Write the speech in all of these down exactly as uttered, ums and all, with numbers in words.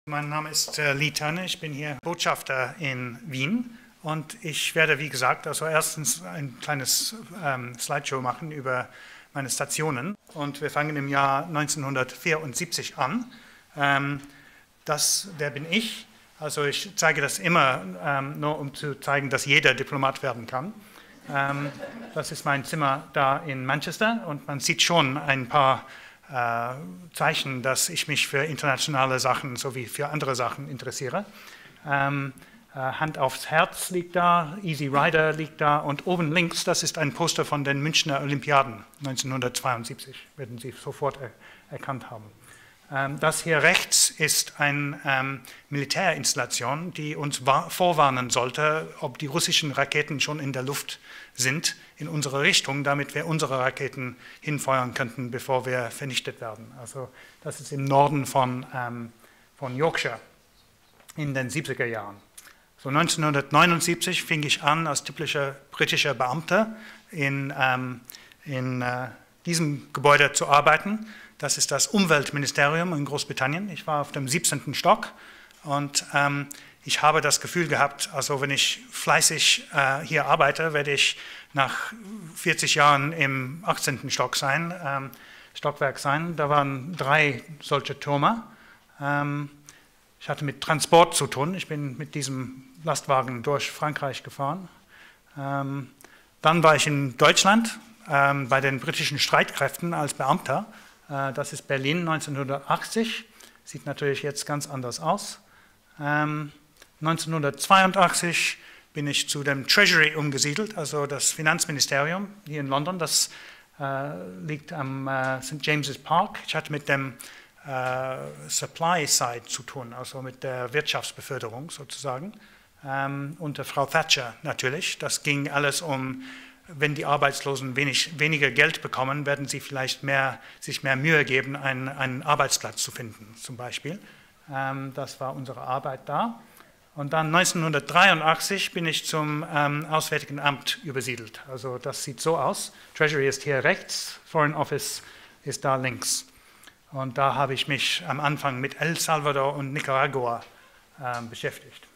Mein Name ist äh, Lee Turner, ich bin hier Botschafter in Wien und ich werde, wie gesagt, also erstens ein kleines ähm, Slideshow machen über meine Stationen und wir fangen im Jahr neunzehnhundertvierundsiebzig an. Ähm, das, der bin ich, also ich zeige das immer, ähm, nur um zu zeigen, dass jeder Diplomat werden kann. Ähm, das ist mein Zimmer da in Manchester und man sieht schon ein paar Äh, Zeichen, dass ich mich für internationale Sachen sowie für andere Sachen interessiere. Ähm, äh, Hand aufs Herz liegt da, Easy Rider liegt da und oben links, das ist ein Poster von den Münchner Olympiaden neunzehnhundertzweiundsiebzig, werden Sie sofort er erkannt haben. Ähm, das hier rechts ist eine ähm, Militärinstallation, die uns vorwarnen sollte, ob die russischen Raketen schon in der Luft sind in unsere Richtung, damit wir unsere Raketen hinfeuern könnten, bevor wir vernichtet werden. Also das ist im Norden von, ähm, von Yorkshire in den siebziger Jahren. So neunzehnhundertneunundsiebzig fing ich an, als typischer britischer Beamter in, ähm, in äh, diesem Gebäude zu arbeiten. Das ist das Umweltministerium in Großbritannien. Ich war auf dem siebzehnten Stock und ähm, ich habe das Gefühl gehabt, also wenn ich fleißig äh, hier arbeite, werde ich nach vierzig Jahren im achtzehnten Stock sein, ähm, Stockwerk sein. Da waren drei solche Türme. Ähm, ich hatte mit Transport zu tun. Ich bin mit diesem Lastwagen durch Frankreich gefahren. Ähm, dann war ich in Deutschland ähm, bei den britischen Streitkräften als Beamter. Äh, das ist Berlin neunzehnhundertachtzig. Sieht natürlich jetzt ganz anders aus. Ähm, neunzehnhundertzweiundachtzig bin ich zu dem Treasury umgesiedelt, also das Finanzministerium hier in London. Das äh, liegt am äh, St James's Park. Ich hatte mit dem äh, Supply Side zu tun, also mit der Wirtschaftsbeförderung sozusagen, ähm, unter Frau Thatcher natürlich. Das ging alles um, wenn die Arbeitslosen wenig, weniger Geld bekommen, werden sie vielleicht mehr, sich mehr Mühe geben, einen, einen Arbeitsplatz zu finden, zum Beispiel. Ähm, das war unsere Arbeit da. Und dann neunzehnhundertdreiundachtzig bin ich zum ähm, Auswärtigen Amt übersiedelt. Also das sieht so aus. Treasury ist hier rechts, Foreign Office ist da links. Und da habe ich mich am Anfang mit El Salvador und Nicaragua ähm, beschäftigt.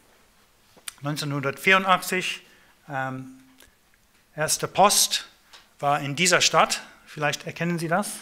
neunzehnhundertvierundachtzig, ähm, erste Post war in dieser Stadt. Vielleicht erkennen Sie das.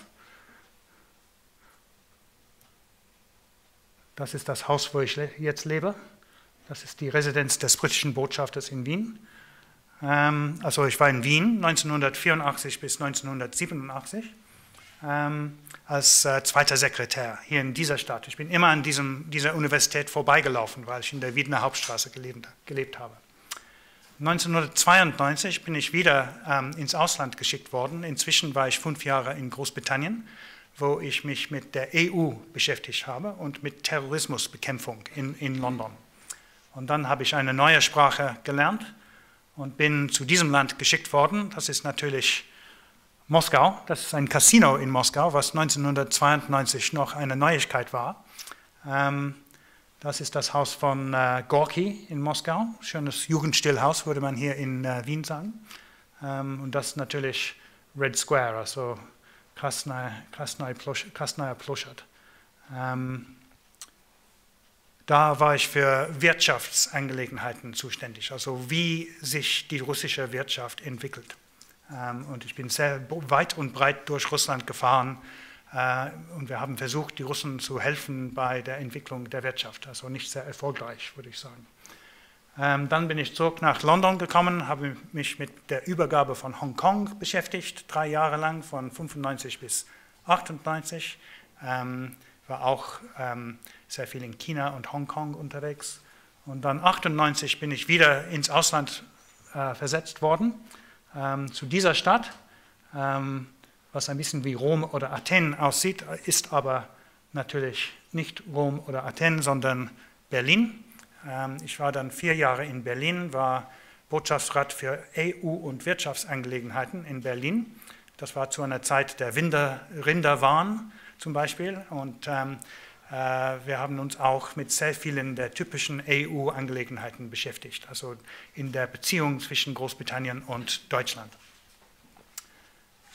Das ist das Haus, wo ich le- jetzt lebe. Das ist die Residenz des britischen Botschafters in Wien. Ähm, also ich war in Wien neunzehnhundertvierundachtzig bis neunzehnhundertsiebenundachtzig ähm, als äh, zweiter Sekretär hier in dieser Stadt. Ich bin immer an diesem, dieser Universität vorbeigelaufen, weil ich in der Wiedener Hauptstraße gelebt, gelebt habe. neunzehnhundertzweiundneunzig bin ich wieder ähm, ins Ausland geschickt worden. Inzwischen war ich fünf Jahre in Großbritannien, wo ich mich mit der E U beschäftigt habe und mit Terrorismusbekämpfung in, in London. Und dann habe ich eine neue Sprache gelernt und bin zu diesem Land geschickt worden. Das ist natürlich Moskau. Das ist ein Casino in Moskau, was neunzehnhundertzweiundneunzig noch eine Neuigkeit war. Ähm, das ist das Haus von äh, Gorki in Moskau. Schönes Jugendstillhaus, würde man hier in äh, Wien sagen. Ähm, und das ist natürlich Red Square, also Krasnaya Ploschad. Ähm, Da war ich für Wirtschaftsangelegenheiten zuständig, also wie sich die russische Wirtschaft entwickelt. Und ich bin sehr weit und breit durch Russland gefahren und wir haben versucht, die Russen zu helfen bei der Entwicklung der Wirtschaft, also nicht sehr erfolgreich, würde ich sagen. Dann bin ich zurück nach London gekommen, habe mich mit der Übergabe von Hongkong beschäftigt, drei Jahre lang, von fünfundneunzig bis achtundneunzig. War auch ähm, sehr viel in China und Hongkong unterwegs. Und dann achtundneunzig bin ich wieder ins Ausland äh, versetzt worden, ähm, zu dieser Stadt, ähm, was ein bisschen wie Rom oder Athen aussieht, ist aber natürlich nicht Rom oder Athen, sondern Berlin. Ähm, ich war dann vier Jahre in Berlin, war Botschaftsrat für E U- und Wirtschaftsangelegenheiten in Berlin. Das war zu einer Zeit der Rinder, Rinderwahn zum Beispiel und ähm, äh, wir haben uns auch mit sehr vielen der typischen E U-Angelegenheiten beschäftigt, also in der Beziehung zwischen Großbritannien und Deutschland.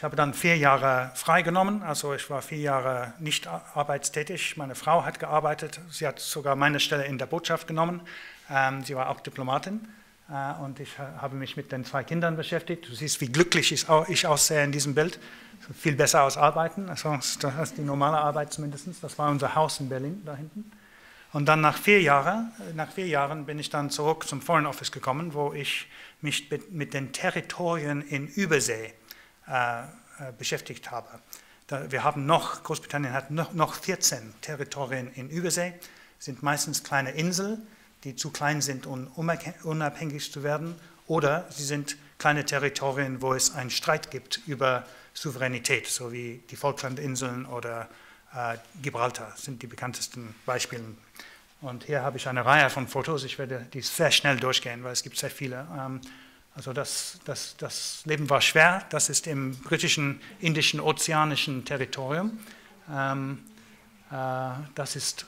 Ich habe dann vier Jahre freigenommen, also ich war vier Jahre nicht arbeitstätig. Meine Frau hat gearbeitet, sie hat sogar meine Stelle in der Botschaft genommen. Ähm, sie war auch Diplomatin äh, und ich habe mich mit den zwei Kindern beschäftigt. Du siehst, wie glücklich ich, ich aussehe in diesem Bild. Viel besser als arbeiten, also als die normale Arbeit zumindest. Das war unser Haus in Berlin da hinten. Und dann nach vier Jahren, nach vier Jahren bin ich dann zurück zum Foreign Office gekommen, wo ich mich mit den Territorien in Übersee äh, beschäftigt habe. Da, wir haben noch, Großbritannien hat noch, noch vierzehn Territorien in Übersee, sind meistens kleine Inseln, die zu klein sind, um unabhängig zu werden, oder sie sind kleine Territorien, wo es einen Streit gibt über Souveränität, so wie die Falklandinseln oder äh, Gibraltar sind die bekanntesten Beispiele. Und hier habe ich eine Reihe von Fotos, ich werde die sehr schnell durchgehen, weil es gibt sehr viele. Ähm, also das, das, das Leben war schwer, das ist im britischen, indischen, ozeanischen Territorium. Ähm, äh, das ist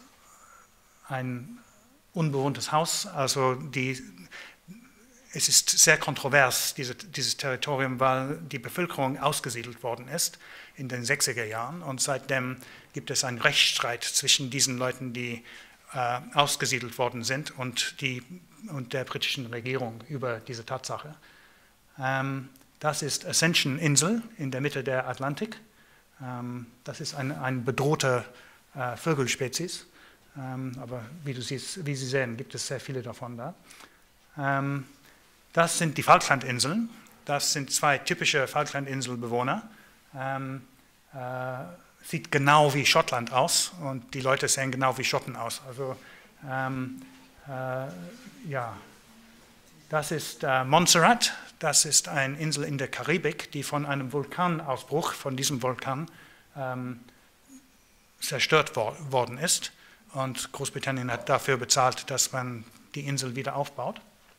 ein unbewohntes Haus, also die Es ist sehr kontrovers, diese, dieses Territorium, weil die Bevölkerung ausgesiedelt worden ist in den sechziger Jahren und seitdem gibt es einen Rechtsstreit zwischen diesen Leuten, die äh, ausgesiedelt worden sind und, die, und der britischen Regierung über diese Tatsache. Ähm, das ist Ascension Insel in der Mitte der Atlantik. Ähm, das ist eine ein bedrohte äh, Vogelspezies, ähm, aber wie, du siehst, wie Sie sehen, gibt es sehr viele davon da. Ähm, Das sind die Falklandinseln. Das sind zwei typische Falklandinselbewohner. Ähm, äh, sieht genau wie Schottland aus und die Leute sehen genau wie Schotten aus. Also ähm, äh, ja, das ist äh, Montserrat. Das ist eine Insel in der Karibik, die von einem Vulkanausbruch, von diesem Vulkan, ähm, zerstört wor worden ist. Und Großbritannien hat dafür bezahlt, dass man die Insel wieder aufbaut.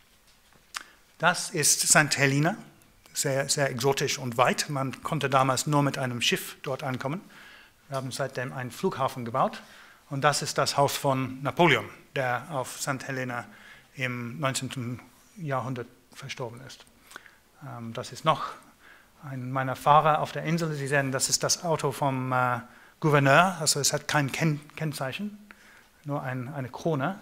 Das ist Sankt Helena, sehr, sehr exotisch und weit. Man konnte damals nur mit einem Schiff dort ankommen. Wir haben seitdem einen Flughafen gebaut. Und das ist das Haus von Napoleon, der auf Sankt Helena im neunzehnten Jahrhundert verstorben ist. Ähm, das ist noch ein meiner Fahrer auf der Insel. Sie sehen, das ist das Auto vom äh, Gouverneur. Also es hat kein Ken Kennzeichen, nur ein, eine Krone.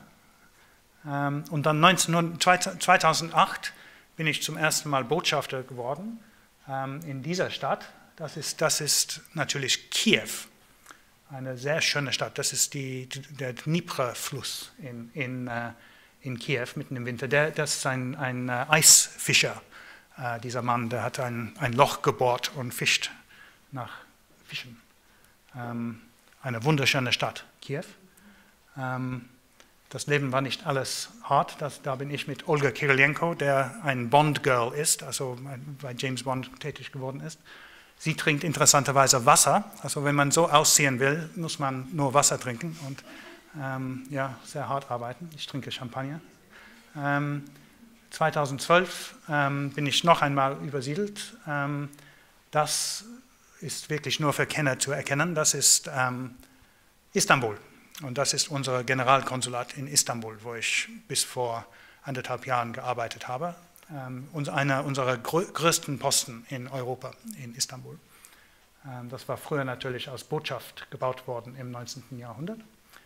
Ähm, und dann zweitausendacht bin ich zum ersten Mal Botschafter geworden ähm, in dieser Stadt. Das ist, das ist natürlich Kiew, eine sehr schöne Stadt. Das ist die, der Dnipro-Fluss in, in, äh, in Kiew mitten im Winter. Der, das ist ein, ein äh, Eisfischer, äh, dieser Mann, der hat ein, ein Loch gebohrt und fischt nach Fischen. Ähm, eine wunderschöne Stadt, Kiew. Ähm, Das Leben war nicht alles hart. Das, da bin ich mit Olga Kirilenko, der ein Bond-Girl ist, also bei James Bond tätig geworden ist. Sie trinkt interessanterweise Wasser. Also wenn man so aussehen will, muss man nur Wasser trinken und ähm, ja, sehr hart arbeiten. Ich trinke Champagner. Ähm, zweitausendzwölf ähm, bin ich noch einmal übersiedelt. Ähm, das ist wirklich nur für Kenner zu erkennen. Das ist ähm, Istanbul. Und das ist unser Generalkonsulat in Istanbul, wo ich bis vor anderthalb Jahren gearbeitet habe. Ähm, einer unserer größten Posten in Europa, in Istanbul. Ähm, das war früher natürlich als Botschaft gebaut worden im neunzehnten Jahrhundert.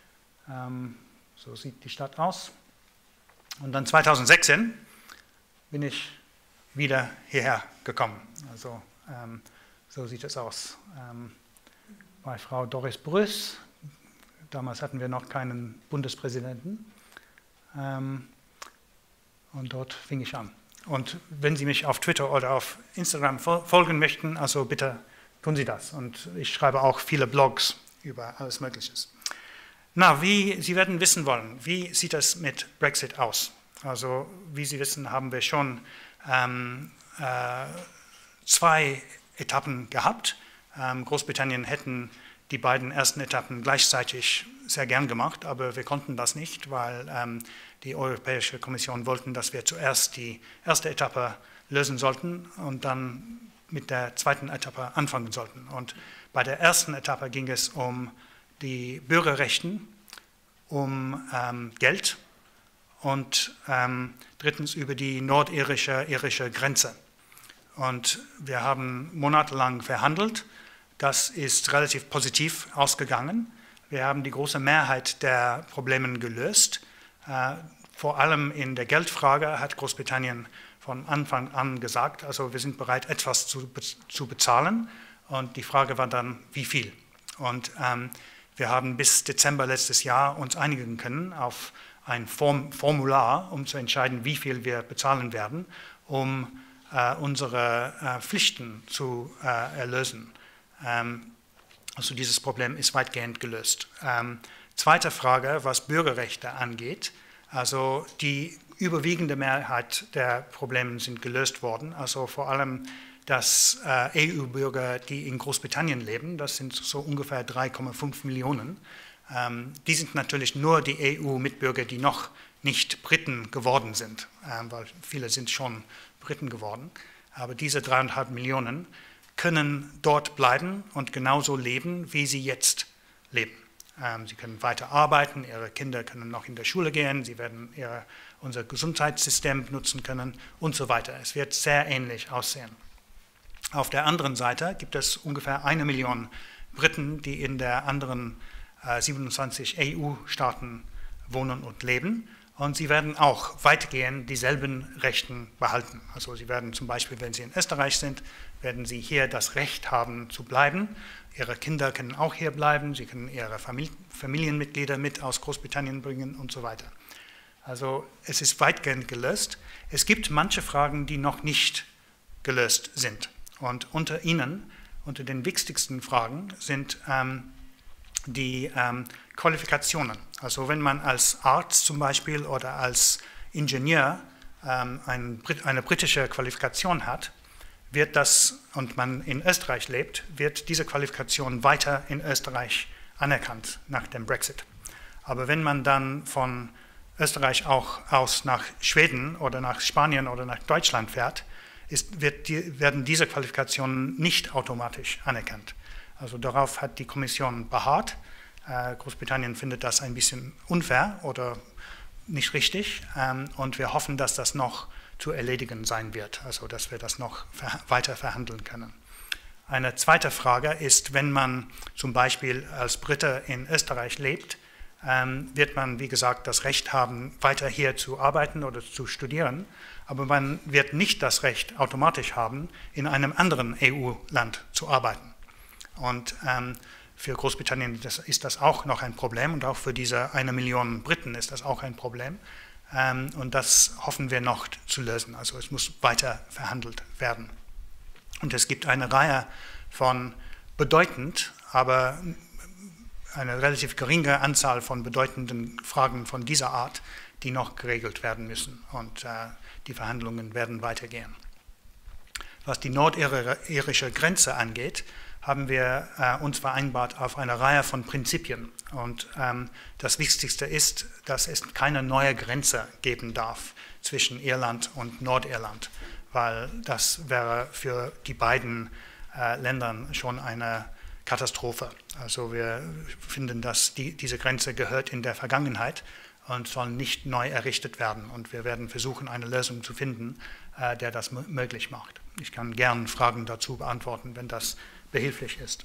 Ähm, so sieht die Stadt aus. Und dann zweitausendsechzehn bin ich wieder hierher gekommen. Also ähm, so sieht es aus. Ähm, bei Frau Doris Brüss. Damals hatten wir noch keinen Bundespräsidenten. Ähm, und dort fing ich an. Und wenn Sie mich auf Twitter oder auf Instagram folgen möchten, also bitte tun Sie das. Und ich schreibe auch viele Blogs über alles Mögliche. Na, wie Sie werden wissen wollen, wie sieht es mit Brexit aus? Also wie Sie wissen, haben wir schon ähm, äh, zwei Etappen gehabt. Ähm, Großbritannien hätten die beiden ersten Etappen gleichzeitig sehr gern gemacht, aber wir konnten das nicht, weil ähm, die Europäische Kommission wollten, dass wir zuerst die erste Etappe lösen sollten und dann mit der zweiten Etappe anfangen sollten. Und bei der ersten Etappe ging es um die Bürgerrechte, um ähm, Geld und ähm, drittens über die nordirische irische Grenze. Und wir haben monatelang verhandelt. Das ist relativ positiv ausgegangen. Wir haben die große Mehrheit der Probleme gelöst. Äh, vor allem in der Geldfrage hat Großbritannien von Anfang an gesagt, also wir sind bereit, etwas zu, zu bezahlen. Und die Frage war dann, wie viel? Und ähm, wir haben bis Dezember letztes Jahr uns einigen können auf ein Form, Formular, um zu entscheiden, wie viel wir bezahlen werden, um äh, unsere äh, Pflichten zu äh, erlösen. Ähm, also dieses Problem ist weitgehend gelöst. Ähm, zweite Frage, was Bürgerrechte angeht. Also die überwiegende Mehrheit der Probleme sind gelöst worden. Also vor allem, dass äh, E U-Bürger, die in Großbritannien leben, das sind so ungefähr drei Komma fünf Millionen, ähm, die sind natürlich nur die E U-Mitbürger, die noch nicht Briten geworden sind, äh, weil viele sind schon Briten geworden. Aber diese dreieinhalb Millionen können dort bleiben und genauso leben, wie sie jetzt leben. Ähm, sie können weiter arbeiten, ihre Kinder können noch in der Schule gehen, sie werden ihre, unser Gesundheitssystem benutzen können und so weiter. Es wird sehr ähnlich aussehen. Auf der anderen Seite gibt es ungefähr eine Million Briten, die in den anderen äh, siebenundzwanzig E U-Staaten wohnen und leben. Und sie werden auch weitgehend dieselben Rechte behalten. Also sie werden zum Beispiel, wenn sie in Österreich sind, werden sie hier das Recht haben zu bleiben. Ihre Kinder können auch hier bleiben, sie können ihre Familienmitglieder mit aus Großbritannien bringen und so weiter. Also es ist weitgehend gelöst. Es gibt manche Fragen, die noch nicht gelöst sind. Und unter ihnen, unter den wichtigsten Fragen, sind ähm, die ähm, Qualifikationen. Also wenn man als Arzt zum Beispiel oder als Ingenieur ähm, ein, eine britische Qualifikation hat, wird das, und man in Österreich lebt, wird diese Qualifikation weiter in Österreich anerkannt nach dem Brexit. Aber wenn man dann von Österreich auch aus nach Schweden oder nach Spanien oder nach Deutschland fährt, ist, wird die, werden diese Qualifikationen nicht automatisch anerkannt. Also darauf hat die Kommission beharrt. Äh, Großbritannien findet das ein bisschen unfair oder nicht richtig, ähm, und wir hoffen, dass das noch zu erledigen sein wird, also dass wir das noch ver weiter verhandeln können. Eine zweite Frage ist, wenn man zum Beispiel als Brite in Österreich lebt, ähm, wird man, wie gesagt, das Recht haben, weiter hier zu arbeiten oder zu studieren, aber man wird nicht das Recht automatisch haben, in einem anderen E U-Land zu arbeiten. Und ähm, für Großbritannien das, ist das auch noch ein Problem und auch für diese eine Million Briten ist das auch ein Problem. Ähm, und das hoffen wir noch zu lösen. Also es muss weiter verhandelt werden. Und es gibt eine Reihe von bedeutend, aber eine relativ geringe Anzahl von bedeutenden Fragen von dieser Art, die noch geregelt werden müssen. Und äh, die Verhandlungen werden weitergehen. Was die nordirische Grenze angeht, haben wir äh, uns vereinbart auf eine Reihe von Prinzipien. Und ähm, das Wichtigste ist, dass es keine neue Grenze geben darf zwischen Irland und Nordirland, weil das wäre für die beiden äh, Länder schon eine Katastrophe. Also wir finden, dass die, diese Grenze gehört in der Vergangenheit und soll nicht neu errichtet werden. Und wir werden versuchen, eine Lösung zu finden, äh, der das möglich macht. Ich kann gern Fragen dazu beantworten, wenn das behilflich ist.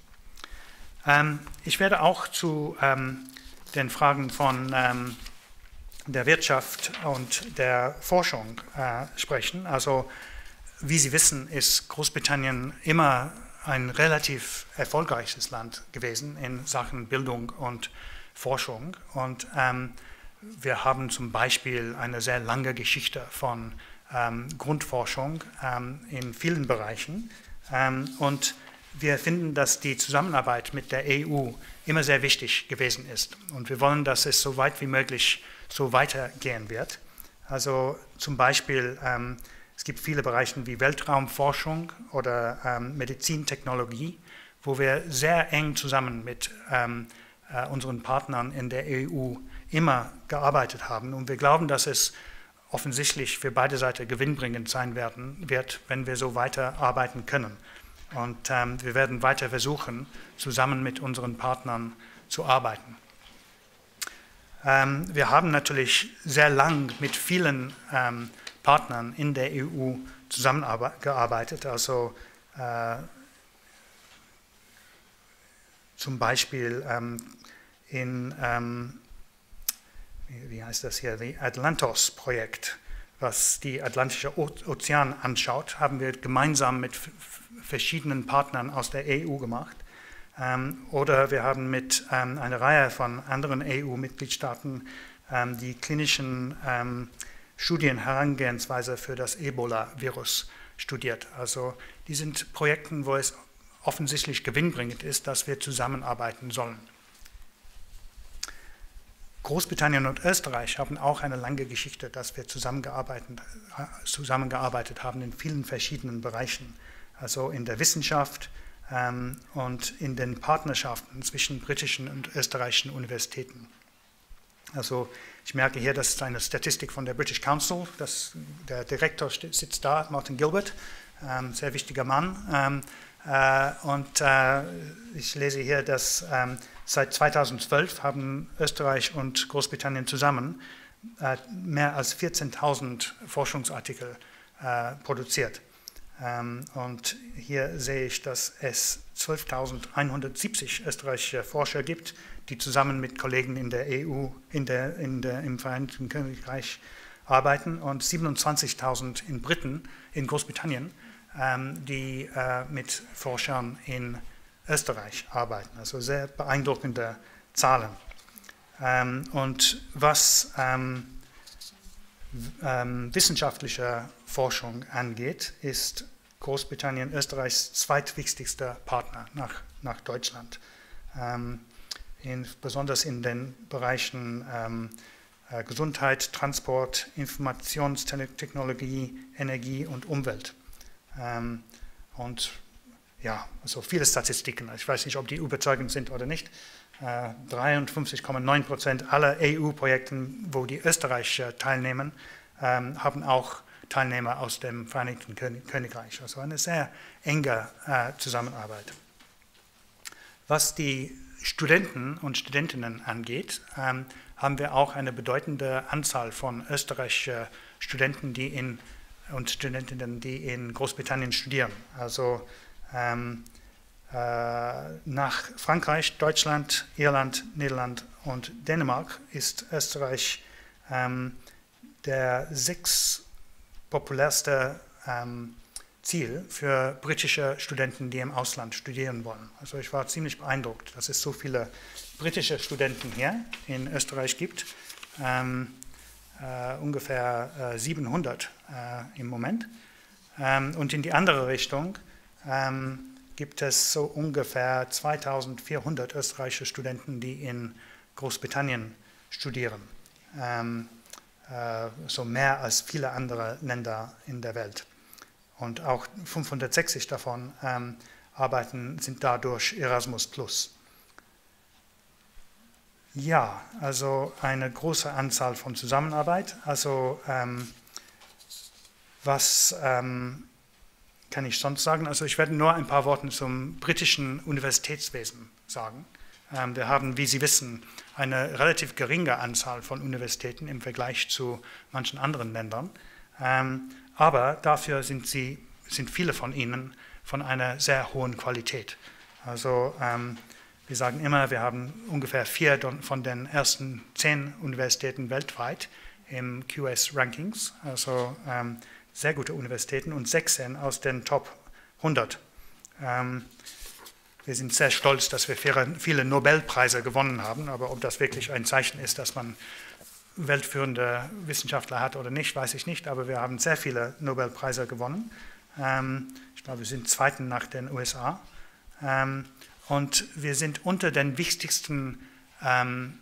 Ähm, ich werde auch zu ähm, den Fragen von ähm, der Wirtschaft und der Forschung äh, sprechen. Also wie Sie wissen, ist Großbritannien immer ein relativ erfolgreiches Land gewesen in Sachen Bildung und Forschung. Und ähm, wir haben zum Beispiel eine sehr lange Geschichte von ähm, Grundforschung ähm, in vielen Bereichen. Ähm, und wir finden, dass die Zusammenarbeit mit der E U immer sehr wichtig gewesen ist. Und wir wollen, dass es so weit wie möglich so weitergehen wird. Also zum Beispiel, ähm, es gibt viele Bereiche wie Weltraumforschung oder ähm, Medizintechnologie, wo wir sehr eng zusammen mit ähm, äh, unseren Partnern in der E U immer gearbeitet haben. Und wir glauben, dass es offensichtlich für beide Seiten gewinnbringend sein werden, wird, wenn wir so weiterarbeiten können. Und ähm, wir werden weiter versuchen, zusammen mit unseren Partnern zu arbeiten. Ähm, wir haben natürlich sehr lang mit vielen ähm, Partnern in der E U zusammengearbeitet, also äh, zum Beispiel ähm, in, ähm, wie, wie heißt das hier, die Atlantos-Projekt, was die Atlantische Ozean anschaut, haben wir gemeinsam mit verschiedenen Partnern aus der E U gemacht. Ähm, oder wir haben mit ähm, einer Reihe von anderen E U-Mitgliedstaaten ähm, die klinischen ähm, Studien Herangehensweise für das Ebola-Virus studiert. Also die sind Projekte, wo es offensichtlich gewinnbringend ist, dass wir zusammenarbeiten sollen. Großbritannien und Österreich haben auch eine lange Geschichte, dass wir zusammengearbeitet, zusammengearbeitet haben in vielen verschiedenen Bereichen, also in der Wissenschaft ähm, und in den Partnerschaften zwischen britischen und österreichischen Universitäten. Also ich merke hier, das ist eine Statistik von der British Council, das, der Direktor sitzt da, Martin Gilbert, ähm, sehr wichtiger Mann. Ähm, äh, und äh, ich lese hier, dass ähm, seit zweitausendzwölf haben Österreich und Großbritannien zusammen äh, mehr als vierzehntausend Forschungsartikel äh, produziert. Ähm, und hier sehe ich, dass es zwölftausendeinhundertsiebzig österreichische Forscher gibt, die zusammen mit Kollegen in der E U, in der, in der, im Vereinigten Königreich arbeiten, und siebenundzwanzigtausend in Briten, in Großbritannien, ähm, die äh, mit Forschern in Österreich arbeiten. Also sehr beeindruckende Zahlen. Ähm, und was ähm, ähm, wissenschaftliche Forschung angeht, ist Großbritannien Österreichs zweitwichtigster Partner nach, nach Deutschland. Ähm, in, besonders in den Bereichen ähm, äh, Gesundheit, Transport, Informationstechnologie, Energie und Umwelt. Ähm, und ja, also viele Statistiken, ich weiß nicht, ob die überzeugend sind oder nicht. Äh, dreiundfünfzig Komma neun Prozent aller E U-Projekte, wo die Österreicher teilnehmen, ähm, haben auch Teilnehmer aus dem Vereinigten Königreich. Also eine sehr enge äh, Zusammenarbeit. Was die Studenten und Studentinnen angeht, ähm, haben wir auch eine bedeutende Anzahl von österreichischen Studenten die in, und Studentinnen, die in Großbritannien studieren. Also ähm, äh, nach Frankreich, Deutschland, Irland, Niederland und Dänemark ist Österreich ähm, der sechs populärste ähm, Ziel für britische Studenten, die im Ausland studieren wollen. Also ich war ziemlich beeindruckt, dass es so viele britische Studenten hier in Österreich gibt. Ähm, äh, ungefähr äh, siebenhundert äh, im Moment. Ähm, und in die andere Richtung ähm, gibt es so ungefähr zweitausendvierhundert österreichische Studenten, die in Großbritannien studieren. Ähm, äh, so mehr als viele andere Länder in der Welt. Und auch fünfhundertsechzig davon ähm, arbeiten, sind dadurch Erasmus plus. Ja, also eine große Anzahl von Zusammenarbeit. Also ähm, was ähm, kann ich sonst sagen? Also ich werde nur ein paar Worte zum britischen Universitätswesen sagen. Ähm, wir haben, wie Sie wissen, eine relativ geringe Anzahl von Universitäten im Vergleich zu manchen anderen Ländern. Ähm, aber dafür sind, sie, sind viele von ihnen von einer sehr hohen Qualität. Also ähm, wir sagen immer, wir haben ungefähr vier von den ersten zehn Universitäten weltweit im Q S-Rankings, also ähm, sehr gute Universitäten, und sechzehn aus den Top hundert. Ähm, wir sind sehr stolz, dass wir viele Nobelpreise gewonnen haben, aber ob das wirklich ein Zeichen ist, dass man weltführende Wissenschaftler hat oder nicht, weiß ich nicht, aber wir haben sehr viele Nobelpreise gewonnen. Ähm, ich glaube, wir sind Zweiten nach den U S A. Ähm, und wir sind unter den wichtigsten ähm,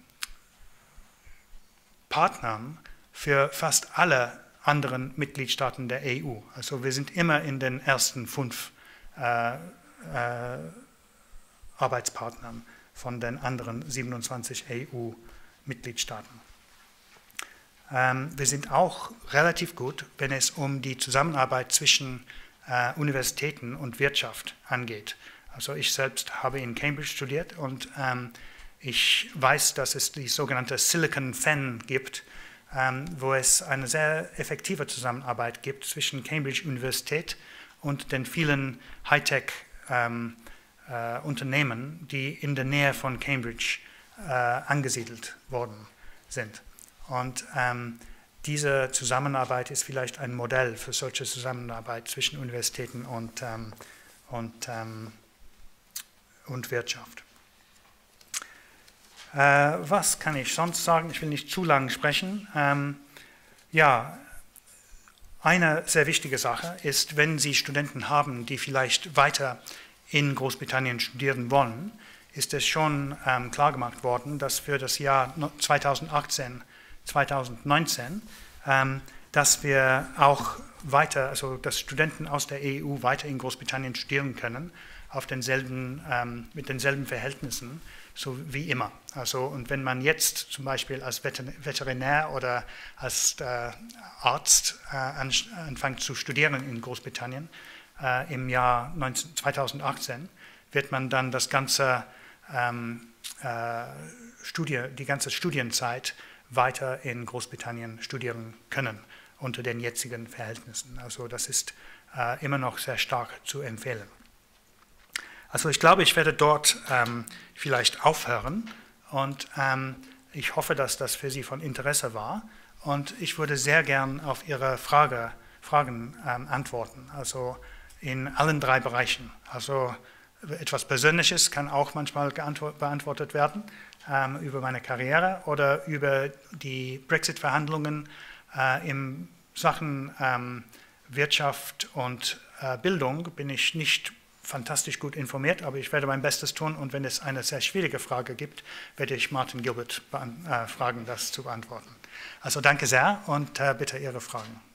Partnern für fast alle anderen Mitgliedstaaten der E U. Also wir sind immer in den ersten fünf äh, äh, Arbeitspartnern von den anderen siebenundzwanzig E U-Mitgliedstaaten. Ähm, wir sind auch relativ gut, wenn es um die Zusammenarbeit zwischen äh, Universitäten und Wirtschaft angeht. Also ich selbst habe in Cambridge studiert und ähm, ich weiß, dass es die sogenannte Silicon Fen gibt, ähm, wo es eine sehr effektive Zusammenarbeit gibt zwischen Cambridge Universität und den vielen Hightech-Unternehmen, ähm, äh, die in der Nähe von Cambridge äh, angesiedelt worden sind. Und ähm, diese Zusammenarbeit ist vielleicht ein Modell für solche Zusammenarbeit zwischen Universitäten und, ähm, und, ähm, und Wirtschaft. Äh, was kann ich sonst sagen? Ich will nicht zu lange sprechen. Ähm, ja, eine sehr wichtige Sache ist, wenn Sie Studenten haben, die vielleicht weiter in Großbritannien studieren wollen, ist es schon ähm, klar gemacht worden, dass für das Jahr zweitausendachtzehn, zweitausendneunzehn, ähm, dass wir auch weiter, also dass Studenten aus der E U weiter in Großbritannien studieren können, auf denselben, ähm, mit denselben Verhältnissen, so wie immer. Also, und wenn man jetzt zum Beispiel als Veterinär oder als äh, Arzt äh, anfängt zu studieren in Großbritannien äh, im Jahr zweitausendachtzehn, wird man dann das ganze ähm, äh, Studie, die ganze Studienzeit weiter in Großbritannien studieren können unter den jetzigen Verhältnissen. Also das ist äh, immer noch sehr stark zu empfehlen. Also ich glaube, ich werde dort ähm, vielleicht aufhören und ähm, ich hoffe, dass das für Sie von Interesse war und ich würde sehr gern auf Ihre Frage, Fragen ähm, antworten, also in allen drei Bereichen. Also etwas Persönliches kann auch manchmal beantwortet werden ähm, über meine Karriere oder über die Brexit-Verhandlungen äh, in Sachen ähm, Wirtschaft und äh, Bildung bin ich nicht fantastisch gut informiert, aber ich werde mein Bestes tun und wenn es eine sehr schwierige Frage gibt, werde ich Martin Gilbert äh, fragen, das zu beantworten. Also danke sehr und äh, bitte Ihre Fragen.